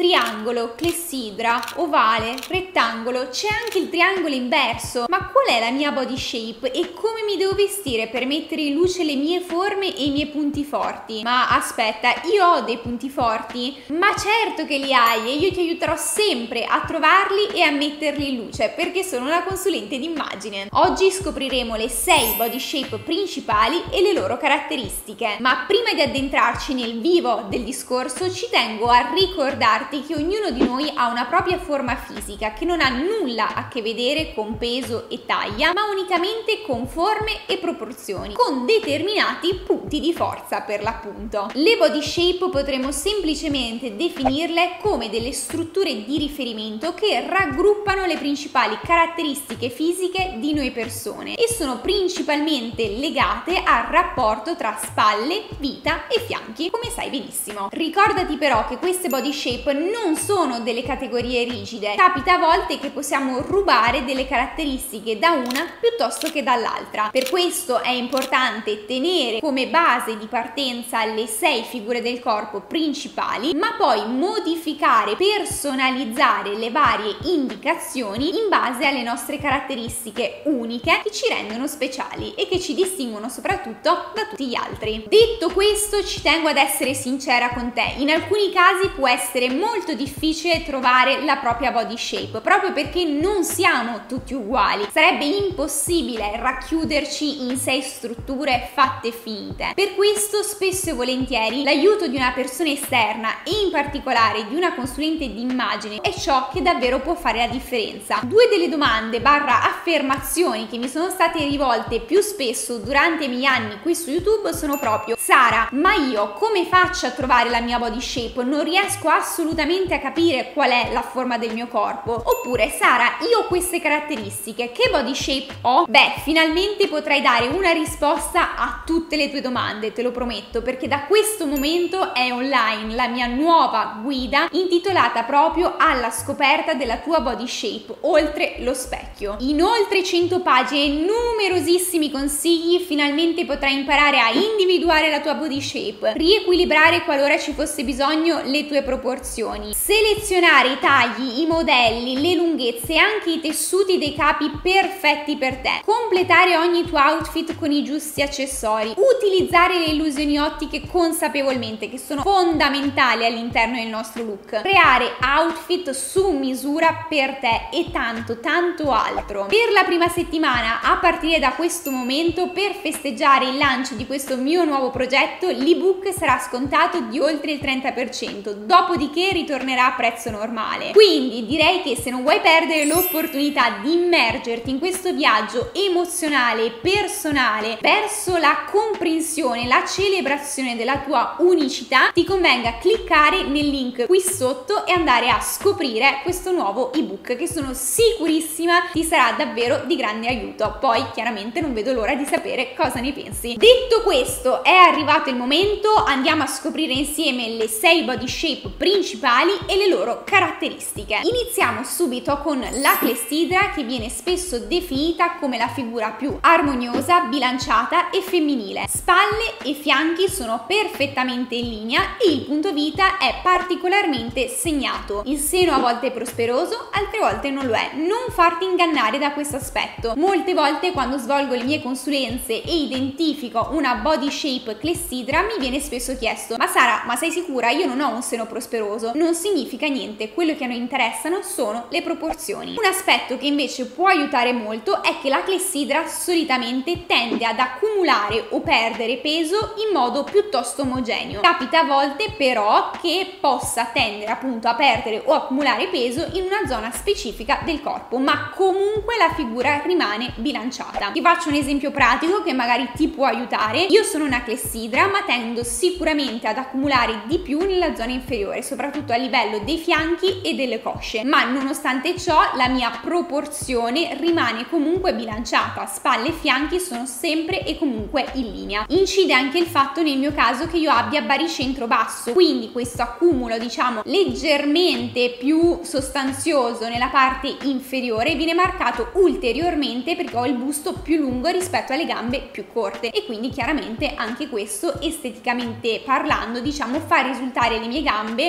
triangolo, clessidra, ovale, rettangolo, c'è anche il triangolo inverso. Ma qual è la mia body shape e come mi devo vestire per mettere in luce le mie forme e i miei punti forti? Ma aspetta, io ho dei punti forti? Ma certo che li hai e io ti aiuterò sempre a trovarli e a metterli in luce perché sono una consulente d'immagine. Oggi scopriremo le 6 body shape principali e le loro caratteristiche. Ma prima di addentrarci nel vivo del discorso ci tengo a ricordarti che ognuno di noi ha una propria forma fisica che non ha nulla a che vedere con peso e taglia, ma unicamente con forme e proporzioni, con determinati punti di forza per l'appunto. Le body shape potremmo semplicemente definirle come delle strutture di riferimento che raggruppano le principali caratteristiche fisiche di noi persone e sono principalmente legate al rapporto tra spalle, vita e fianchi, come sai benissimo. Ricordati però che queste body shape non sono delle categorie rigide. Capita a volte che possiamo rubare delle caratteristiche da una piuttosto che dall'altra. Per questo è importante tenere come base di partenza le 6 figure del corpo principali, ma poi modificare, personalizzare le varie indicazioni in base alle nostre caratteristiche uniche che ci rendono speciali e che ci distinguono soprattutto da tutti gli altri. Detto questo, ci tengo ad essere sincera con te. In alcuni casi può essere molto difficile trovare la propria body shape, proprio perché non siamo tutti uguali. Sarebbe impossibile racchiuderci in 6 strutture fatte e finite. Per questo spesso e volentieri l'aiuto di una persona esterna e in particolare di una consulente d'immagine è ciò che davvero può fare la differenza. Due delle domande barra affermazioni che mi sono state rivolte più spesso durante i miei anni qui su YouTube sono proprio: Sara, ma io come faccio a trovare la mia body shape? Non riesco assolutamente a capire qual è la forma del mio corpo. Oppure: Sara, io ho queste caratteristiche, che body shape ho? Beh, finalmente potrai dare una risposta a tutte le tue domande, te lo prometto, perché da questo momento è online la mia nuova guida intitolata proprio alla scoperta della tua body shape oltre lo specchio. In oltre 100 pagine e numerosissimi consigli finalmente potrai imparare a individuare la tua body shape, riequilibrare qualora ci fosse bisogno le tue proporzioni, selezionare i tagli, i modelli, le lunghezze e anche i tessuti dei capi perfetti per te, completare ogni tuo outfit con i giusti accessori, utilizzare le illusioni ottiche consapevolmente che sono fondamentali all'interno del nostro look, creare outfit su misura per te e tanto altro. Per la prima settimana, a partire da questo momento, per festeggiare il lancio di questo mio nuovo progetto, l'ebook sarà scontato di oltre il 30%, dopodiché ritornerà a prezzo normale. Quindi direi che se non vuoi perdere l'opportunità di immergerti in questo viaggio emozionale e personale verso la comprensione, la celebrazione della tua unicità, ti convenga cliccare nel link qui sotto e andare a scoprire questo nuovo ebook che sono sicurissima ti sarà davvero di grande aiuto. Poi chiaramente non vedo l'ora di sapere cosa ne pensi. Detto questo, è arrivato il momento, andiamo a scoprire insieme le 6 body shape principali e le loro caratteristiche. Iniziamo subito con la clessidra, che viene spesso definita come la figura più armoniosa, bilanciata e femminile. Spalle e fianchi sono perfettamente in linea e il punto vita è particolarmente segnato. Il seno a volte è prosperoso, altre volte non lo è. Non farti ingannare da questo aspetto. Molte volte quando svolgo le mie consulenze e identifico una body shape clessidra mi viene spesso chiesto: ma Sara, ma sei sicura? Io non ho un seno prosperoso. Non significa niente, quello che a noi interessano sono le proporzioni. Un aspetto che invece può aiutare molto è che la clessidra solitamente tende ad accumulare o perdere peso in modo piuttosto omogeneo. Capita a volte però che possa tendere appunto a perdere o accumulare peso in una zona specifica del corpo, ma comunque la figura rimane bilanciata. Ti faccio un esempio pratico che magari ti può aiutare. Io sono una clessidra, ma tendo sicuramente ad accumulare di più nella zona inferiore, soprattutto a livello dei fianchi e delle cosce, ma nonostante ciò la mia proporzione rimane comunque bilanciata. Spalle e fianchi sono sempre e comunque in linea. Incide anche il fatto nel mio caso che io abbia baricentro basso, quindi questo accumulo diciamo leggermente più sostanzioso nella parte inferiore viene marcato ulteriormente perché ho il busto più lungo rispetto alle gambe più corte e quindi chiaramente anche questo esteticamente parlando diciamo fa risultare le mie gambe più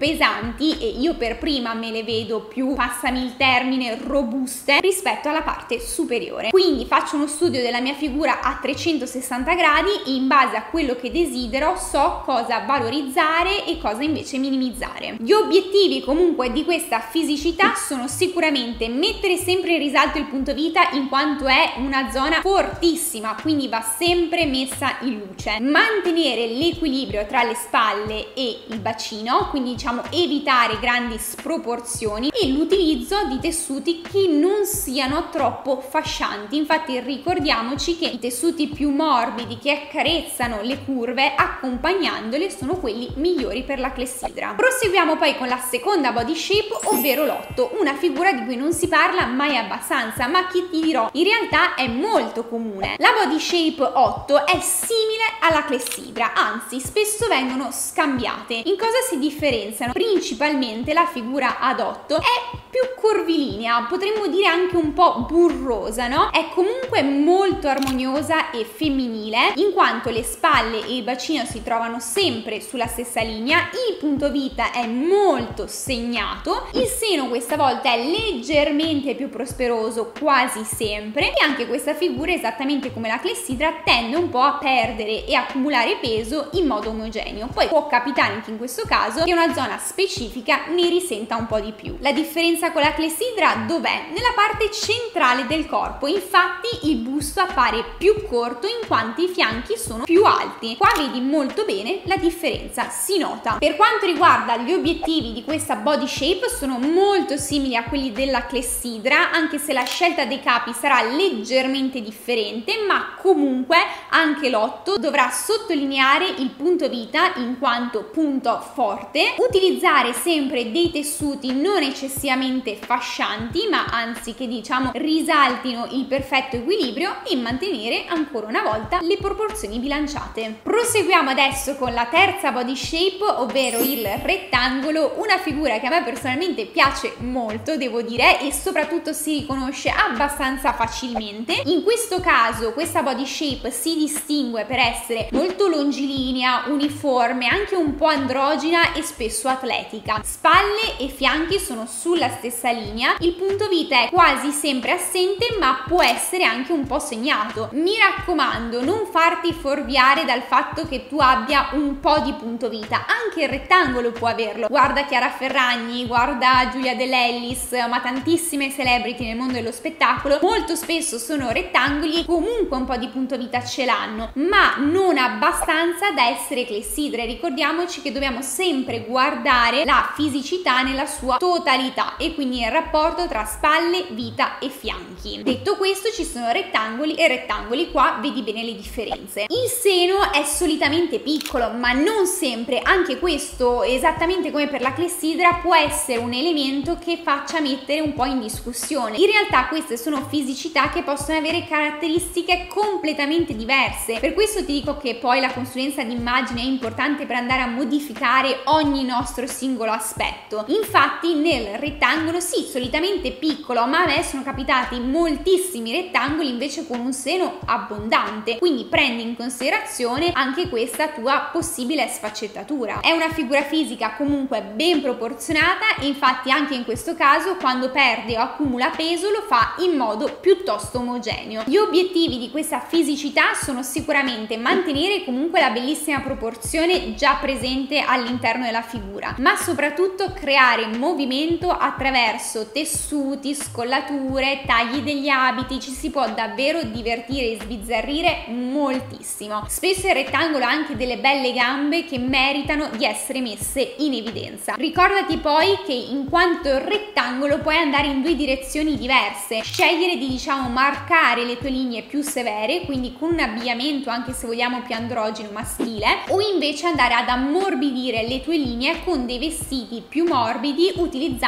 pesanti e io per prima me le vedo più, passami il termine, robuste rispetto alla parte superiore. Quindi faccio uno studio della mia figura a 360 gradi e in base a quello che desidero so cosa valorizzare e cosa invece minimizzare. Gli obiettivi comunque di questa fisicità sono sicuramente mettere sempre in risalto il punto vita, in quanto è una zona fortissima, quindi va sempre messa in luce, mantenere l'equilibrio tra le spalle e il bacino, quindi diciamo evitare grandi sproporzioni, e l'utilizzo di tessuti che non siano troppo fascianti. Infatti ricordiamoci che i tessuti più morbidi che accarezzano le curve accompagnandole sono quelli migliori per la clessidra. Proseguiamo poi con la seconda body shape, ovvero l'8, una figura di cui non si parla mai abbastanza, ma che ti dirò in realtà è molto comune. La body shape 8 è simile alla clessidra, anzi spesso vengono scambiate. In cosa si differenziano? Principalmente la figura ad 8 è più curvilinea, potremmo dire anche un po' burrosa, no? È comunque molto armoniosa e femminile, in quanto le spalle e il bacino si trovano sempre sulla stessa linea, il punto vita è molto segnato, il seno questa volta è leggermente più prosperoso quasi sempre, e anche questa figura, esattamente come la clessidra, tende un po' a perdere e accumulare peso in modo omogeneo. Poi può capitare anche in questo caso che una zona specifica ne risenta un po' di più. La differenza con la clessidra dov'è? Nella parte centrale del corpo, infatti il busto appare più corto in quanto i fianchi sono più alti. Qua vedi molto bene la differenza, si nota. Per quanto riguarda gli obiettivi di questa body shape, sono molto simili a quelli della clessidra, anche se la scelta dei capi sarà leggermente differente, ma comunque anche l'8 dovrà sottolineare il punto vita in quanto punto forte, utilizzare sempre dei tessuti non eccessivamente fascianti, ma anzi che diciamo risaltino il perfetto equilibrio, e mantenere ancora una volta le proporzioni bilanciate. Proseguiamo adesso con la terza body shape, ovvero il rettangolo, una figura che a me personalmente piace molto, devo dire, e soprattutto si riconosce abbastanza facilmente. In questo caso questa body shape si distingue per essere molto longilinea, uniforme, anche un po' androgina e spesso atletica. Spalle e fianchi sono sulla stessa linea, il punto vita è quasi sempre assente, ma può essere anche un po' segnato. Mi raccomando, non farti fuorviare dal fatto che tu abbia un po' di punto vita, anche il rettangolo può averlo. Guarda Chiara Ferragni, guarda Giulia De Lellis, ma tantissime celebrity nel mondo dello spettacolo molto spesso sono rettangoli e comunque un po' di punto vita ce l'hanno, ma non abbastanza da essere clessidre. Ricordiamoci che dobbiamo sempre guardare la fisicità nella sua totalità e quindi il rapporto tra spalle, vita e fianchi. Detto questo, ci sono rettangoli e rettangoli, qua vedi bene le differenze. Il seno è solitamente piccolo, ma non sempre. Anche questo, esattamente come per la clessidra, può essere un elemento che faccia mettere un po' in discussione. In realtà queste sono fisicità che possono avere caratteristiche completamente diverse. Per questo ti dico che poi la consulenza d'immagine è importante per andare a modificare ogni nostro singolo aspetto. Infatti nel rettangolo sì, solitamente piccolo, ma a me sono capitati moltissimi rettangoli invece con un seno abbondante, quindi prendi in considerazione anche questa tua possibile sfaccettatura. È una figura fisica comunque ben proporzionata e infatti anche in questo caso quando perde o accumula peso lo fa in modo piuttosto omogeneo. Gli obiettivi di questa fisicità sono sicuramente mantenere comunque la bellissima proporzione già presente all'interno della figura, ma soprattutto creare movimento attraverso tessuti, scollature, tagli degli abiti. Ci si può davvero divertire e sbizzarrire moltissimo. Spesso il rettangolo ha anche delle belle gambe che meritano di essere messe in evidenza. Ricordati poi che in quanto rettangolo puoi andare in due direzioni diverse, scegliere di marcare le tue linee più severe, quindi con un abbigliamento anche se vogliamo più androgeno maschile, o invece andare ad ammorbidire le tue linee con dei vestiti più morbidi utilizzando un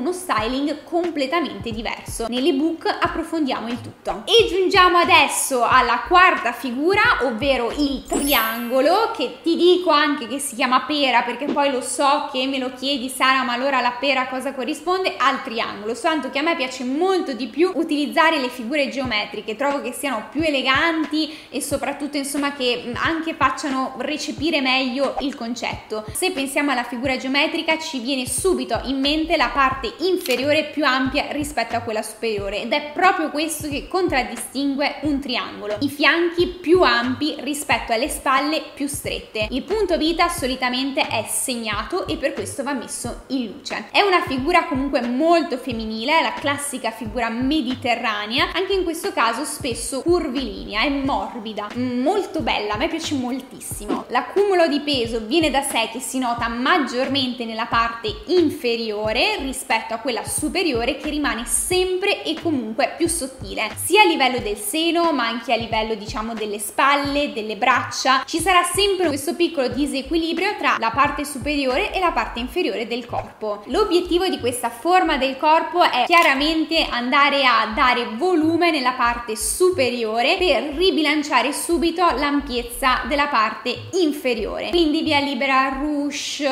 uno styling completamente diverso. Nell'ebook approfondiamo il tutto. E giungiamo adesso alla quarta figura, ovvero il triangolo, che ti dico anche che si chiama pera, perché poi lo so che me lo chiedi, Sara, ma allora la pera cosa corrisponde? Al triangolo, soltanto che a me piace molto di più utilizzare le figure geometriche, trovo che siano più eleganti e soprattutto insomma che anche facciano recepire meglio il concetto. Se pensiamo alla figura geometrica ci viene subito in mente la parte inferiore più ampia rispetto a quella superiore, ed è proprio questo che contraddistingue un triangolo: i fianchi più ampi rispetto alle spalle più strette. Il punto vita solitamente è segnato e per questo va messo in luce. È una figura comunque molto femminile, è la classica figura mediterranea, anche in questo caso spesso curvilinea, è morbida, molto bella, a me piace moltissimo. L'accumulo di peso viene da sé che si nota maggiormente nella parte inferiore rispetto a quella superiore, che rimane sempre e comunque più sottile, sia a livello del seno ma anche a livello diciamo delle spalle, delle braccia. Ci sarà sempre questo piccolo disequilibrio tra la parte superiore e la parte inferiore del corpo. L'obiettivo di questa forma del corpo è chiaramente andare a dare volume nella parte superiore per ribilanciare subito l'ampiezza della parte inferiore. Quindi via libera ruche,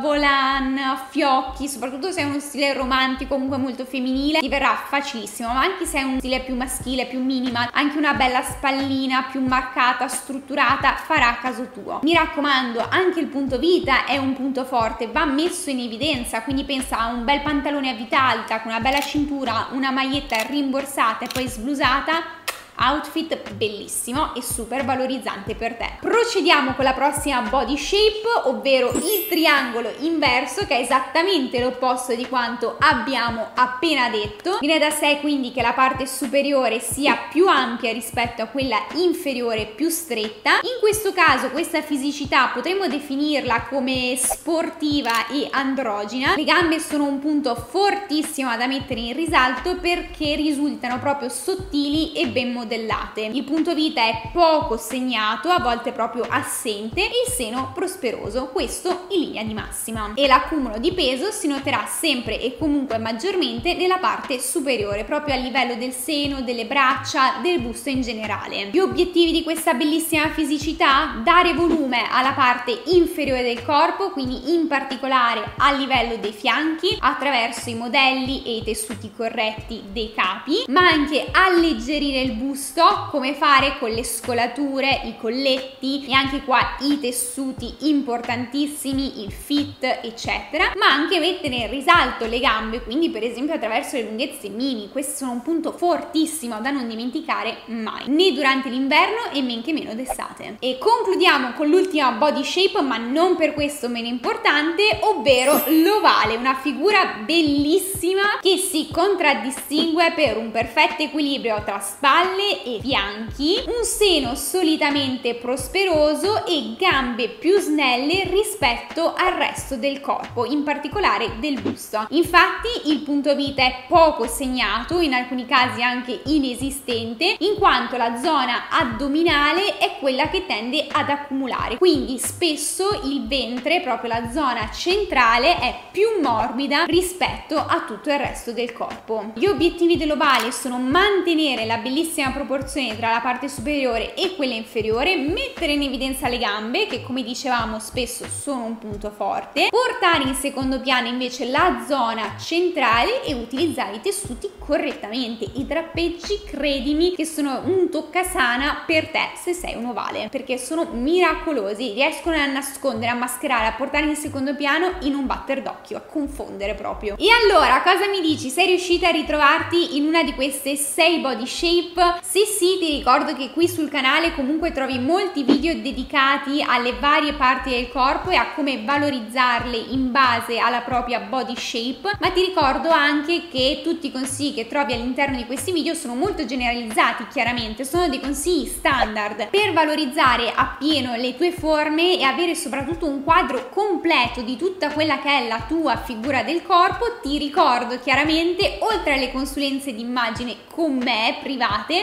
volant, fiocchi, soprattutto se è uno stile romantico comunque molto femminile ti verrà facilissimo, ma anche se è un stile più maschile, più minimal, anche una bella spallina più marcata, strutturata farà a caso tuo. Mi raccomando, anche il punto vita è un punto forte, va messo in evidenza, quindi pensa a un bel pantalone a vita alta con una bella cintura, una maglietta rimborsata e poi sblusata. Outfit bellissimo e super valorizzante per te. Procediamo con la prossima body shape, ovvero il triangolo inverso, che è esattamente l'opposto di quanto abbiamo appena detto. Viene da sé quindi che la parte superiore sia più ampia rispetto a quella inferiore più stretta. In questo caso questa fisicità potremmo definirla come sportiva e androgina. Le gambe sono un punto fortissimo da mettere in risalto perché risultano proprio sottili e ben modellate. Il punto vita è poco segnato, a volte proprio assente, e il seno prosperoso, questo in linea di massima. E l'accumulo di peso si noterà sempre e comunque maggiormente nella parte superiore, proprio a livello del seno, delle braccia, del busto in generale. Gli obiettivi di questa bellissima fisicità? Dare volume alla parte inferiore del corpo, quindi in particolare a livello dei fianchi, attraverso i modelli e i tessuti corretti dei capi, ma anche alleggerire il busto, come fare con le scolature, i colletti e anche qua i tessuti importantissimi, il fit eccetera, ma anche mettere in risalto le gambe, quindi per esempio attraverso le lunghezze mini. Questi sono un punto fortissimo da non dimenticare mai, né durante l'inverno e men che meno d'estate. E concludiamo con l'ultima body shape, ma non per questo meno importante, ovvero l'ovale, una figura bellissima che si contraddistingue per un perfetto equilibrio tra spalle e fianchi, un seno solitamente prosperoso e gambe più snelle rispetto al resto del corpo, in particolare del busto. Infatti il punto vita è poco segnato, in alcuni casi anche inesistente, in quanto la zona addominale è quella che tende ad accumulare, quindi spesso il ventre, proprio la zona centrale, è più morbida rispetto a tutto il resto del corpo. Gli obiettivi dell'ovale sono mantenere la bellissima proporzione tra la parte superiore e quella inferiore, mettere in evidenza le gambe che, come dicevamo, spesso sono un punto forte, portare in secondo piano invece la zona centrale e utilizzare i tessuti correttamente. I drappeggi, credimi che sono un toccasana per te se sei un ovale, perché sono miracolosi, riescono a nascondere, a mascherare, a portare in secondo piano in un batter d'occhio, a confondere proprio. E allora cosa mi dici? Sei riuscita a ritrovarti in una di queste 6 body shape? Se sì, ti ricordo che qui sul canale comunque trovi molti video dedicati alle varie parti del corpo e a come valorizzarle in base alla propria body shape, ma ti ricordo anche che tutti i consigli che trovi all'interno di questi video sono molto generalizzati, chiaramente sono dei consigli standard per valorizzare appieno le tue forme e avere soprattutto un quadro completo di tutta quella che è la tua figura del corpo. Ti ricordo chiaramente, oltre alle consulenze d'immagine con me private,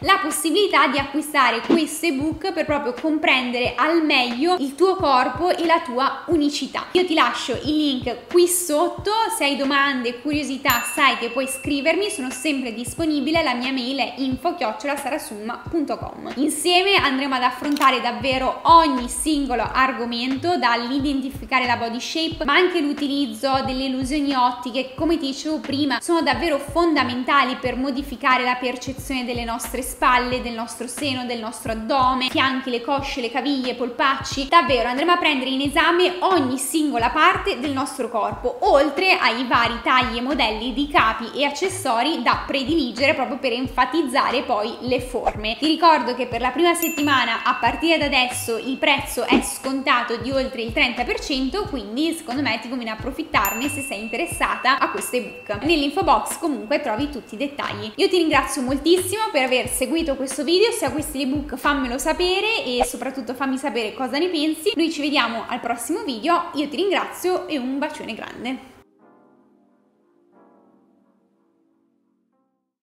la possibilità di acquistare questo ebook per proprio comprendere al meglio il tuo corpo e la tua unicità. Io ti lascio il link qui sotto, se hai domande, curiosità, sai che puoi scrivermi, sono sempre disponibile, la mia mail è info@sarasumma.com. Insieme andremo ad affrontare davvero ogni singolo argomento, dall'identificare la body shape, ma anche l'utilizzo delle illusioni ottiche, come ti dicevo prima, sono davvero fondamentali per modificare la percezione delle nostre spalle, del nostro seno, del nostro addome, fianchi, le cosce, le caviglie, i polpacci. Davvero andremo a prendere in esame ogni singola parte del nostro corpo, oltre ai vari tagli e modelli di capi e accessori da prediligere proprio per enfatizzare poi le forme. Ti ricordo che per la prima settimana, a partire da adesso, il prezzo è scontato di oltre il 30%, quindi secondo me ti conviene approfittarne se sei interessata a questo ebook. Nell'info box comunque trovi tutti i dettagli. Io ti ringrazio moltissimo per aver seguito questo video, se acquisti l'ebook fammelo sapere e soprattutto fammi sapere cosa ne pensi. Noi ci vediamo al prossimo video, io ti ringrazio e un bacione grande.